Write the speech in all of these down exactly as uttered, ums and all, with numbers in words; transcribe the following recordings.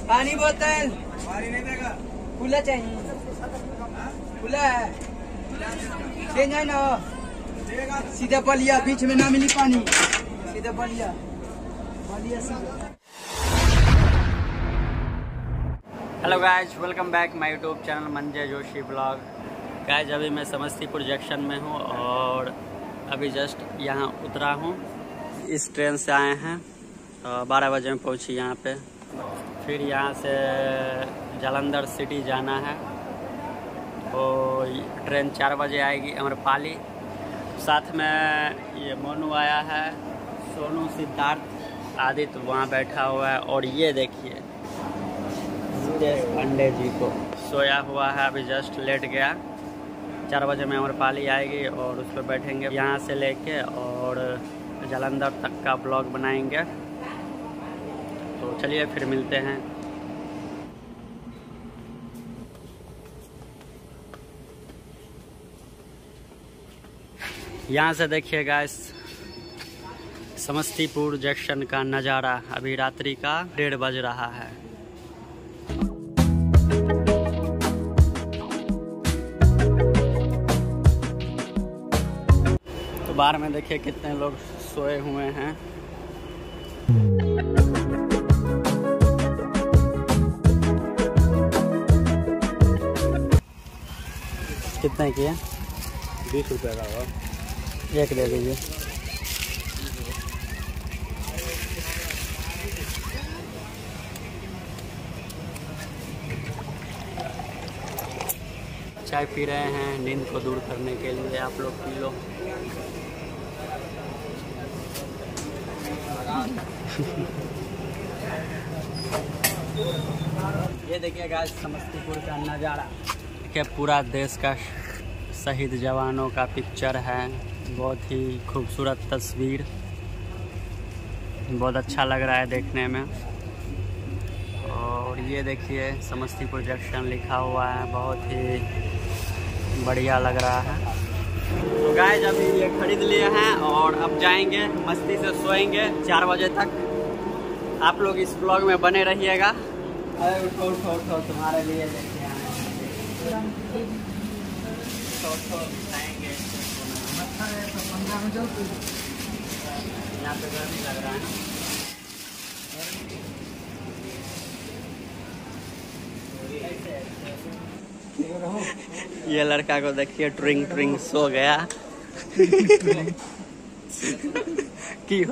पानी बोतल पानी नहीं देगा, खुला चाहिए, खुला है, चेंज है ना, सीधा बलिया, बीच में ना मिली पानी, सीधा बलिया बलिया सीधा। Hello guys, welcome back my YouTube channel Manjay Joshi blog. Guys अभी मैं समस्तीपुर जंक्शन में हूँ और अभी जस्ट यहाँ उतरा हूँ। इस ट्रेन से आए हैं, बारह बजे में पहुँची यहाँ पे। फिर यहाँ से जालंधर सिटी जाना है, तो ट्रेन चार बजे आएगी अमरपाली। साथ में ये मोनू आया है, सोनू, सिद्धार्थ, आदित्य वहाँ बैठा हुआ है। और ये देखिए अंडे जी को सोया हुआ है, अभी जस्ट लेट गया। चार बजे में अमरपाली आएगी और उस पर बैठेंगे। यहाँ से लेके और जालंधर तक का ब्लॉग बनाएंगे। तो चलिए फिर मिलते हैं। यहाँ से देखिए गाइस समस्तीपुर जंक्शन का नज़ारा। अभी रात्रि का डेढ़ बज रहा है। तो बाहर में देखिए कितने लोग सोए हुए हैं। कितने की है? बीस रुपये का होगा, एक दे दीजिए। चाय पी रहे हैं नींद को दूर करने के लिए, आप लोग पी लो। ये देखिए गाइस समस्तीपुर का नज़ारा, क्या पूरा देश का शहीद जवानों का पिक्चर है। बहुत ही खूबसूरत तस्वीर, बहुत अच्छा लग रहा है देखने में। और ये देखिए समस्तीपुर जंक्शन लिखा हुआ है, बहुत ही बढ़िया लग रहा है। तो गाइस अभी ये खरीद लिए हैं और अब जाएंगे, मस्ती से सोएंगे चार बजे तक। आप लोग इस ब्लॉग में बने रहिएगा। अरे उठो उठो उठो, तुम्हारे लिए लेके आए हैं। यहाँ पे गर्मी लग रहा है ना। ये लड़का को देखिए ट्रिंग ट्रिंग सो गया। की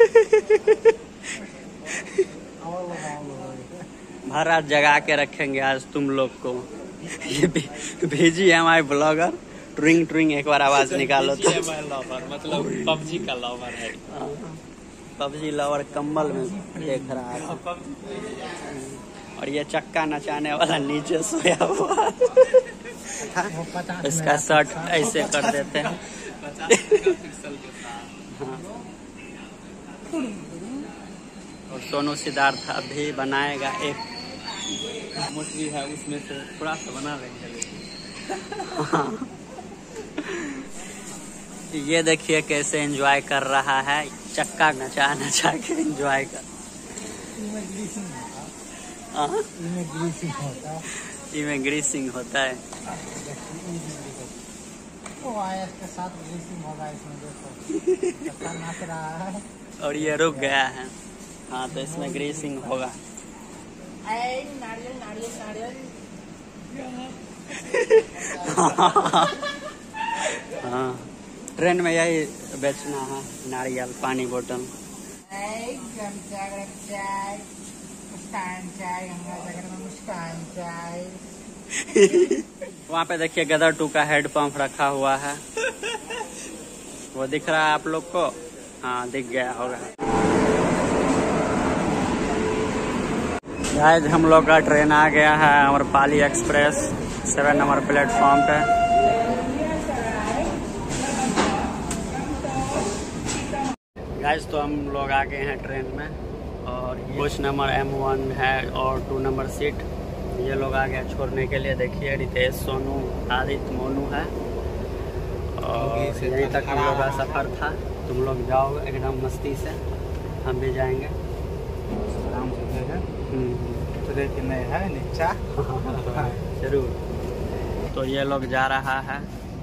भरा जगा के रखेंगे आज तुम लोग को। ये भेजी है हमारे ब्लॉगर ट्रिंग ट्रिंग। एक बार आवाज निकालो तो। मतलब पबजी का लवर है। पबजी लवर कंबल में देख रहा है। और ये चक्का नचाने वाला नीचे सोया हुआ। इसका शर्ट ऐसे कर देते हैं। हाँ। और सोनू सिद्धार्थ अभी बनाएगा एक मोटरी है, उसमें से थोड़ा सा बना लेंगे। हाँ। ये देखिए कैसे एंजॉय कर रहा है, चक्का नचा नचा के एंजॉय कर। इसमें ग्रीसिंग होता है। और ये रुक गया है। हाँ, तो इसमें ग्रीसिंग होगा। नारियल नारियल नारियल। हाँ, ट्रेन में यही बेचना है, नारियल, पानी बोतल। वहाँ पे देखिए गदर टू का हेड पंप रखा हुआ है, वो दिख रहा है आप लोग को? हाँ, दिख गया होगा। गाइस हम लोग का ट्रेन आ गया है, Amrapali express, seven number platform पे। गाइस तो हम लोग आ गए हैं ट्रेन में और कोच नंबर एम वन है और टू नंबर सीट। ये लोग आ गए छोड़ने के लिए। देखिए रितेश, सोनू, आदित्य, मोनू है और यहीं तक हम लोग का सफ़र था। तुम लोग जाओ एकदम मस्ती से, हम भी जाएंगे आराम से। उतरे कि नहीं है नीचा। जरूर। तो ये लोग जा रहा है,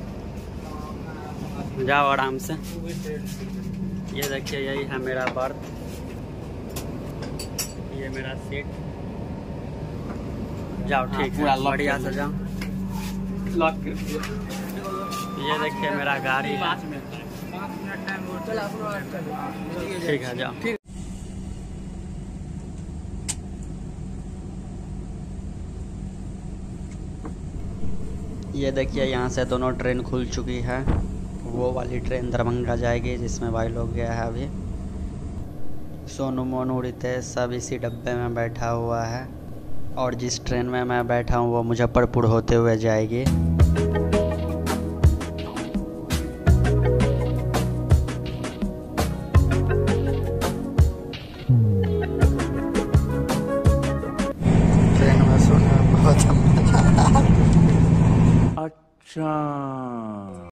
जाओ आराम से। ये देखिए यही है मेरा बर्थ, ये मेरा सीट। जाओ ठीक है, बढ़िया से जाओ। लॉक ये देखिए मेरा गाड़ी है। ठीक है जाओ। ये देखिए यहाँ से दोनों ट्रेन खुल चुकी है। वो वाली ट्रेन दरभंगा जाएगी जिसमें भाई लोग गया है अभी। सोनू मोनू रितेश सब इसी डब्बे में बैठा हुआ है, और जिस ट्रेन में मैं बैठा हूँ वो मुजफ्फरपुर होते हुए जाएगी। ट्रेन में सोने में बहुत मजा। अच्छा।